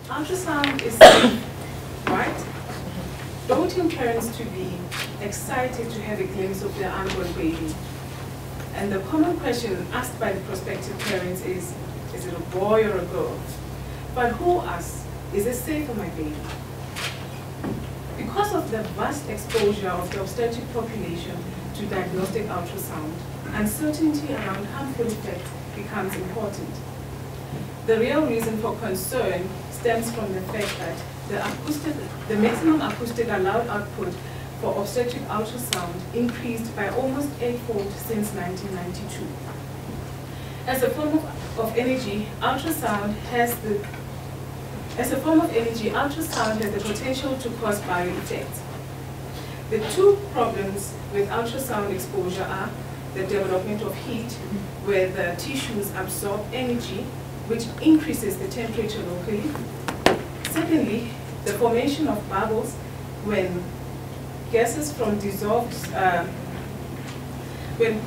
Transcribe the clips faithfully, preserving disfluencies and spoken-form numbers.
Ultrasound is safe, right? Doubting parents to be excited to have a glimpse of their unborn baby. And the common question asked by the prospective parents is, is it a boy or a girl? But who asks, is it safe for my baby? Because of the vast exposure of the obstetric population to diagnostic ultrasound, uncertainty around harmful effects becomes important. The real reason for concern stems from the fact that the, acoustic, the maximum acoustic allowed output for obstetric ultrasound increased by almost eightfold since nineteen ninety-two. As a form of, of energy, ultrasound has the As a form of energy, ultrasound has the potential to cause bio effects. The two problems with ultrasound exposure are the development of heat, where the tissues absorb energy, which increases the temperature locally. Secondly, the formation of bubbles when gases from dissolved, uh, when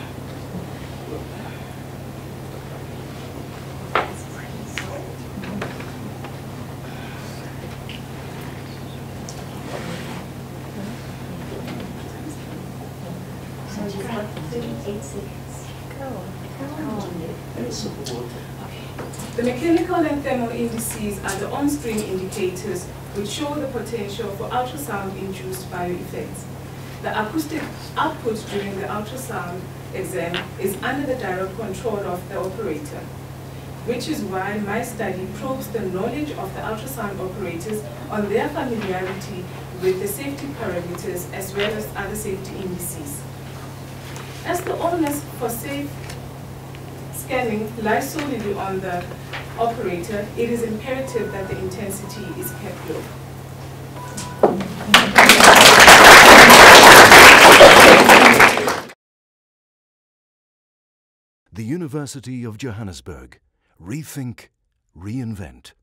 The mechanical and thermal indices are the on-screen indicators which show the potential for ultrasound-induced bio effects. The acoustic output during the ultrasound exam is under the direct control of the operator, which is why my study probes the knowledge of the ultrasound operators on their familiarity with the safety parameters as well as other safety indices. As the onus for safe scanning lies solely on the operator, it is imperative that the intensity is kept low. The University of Johannesburg. Rethink, reinvent.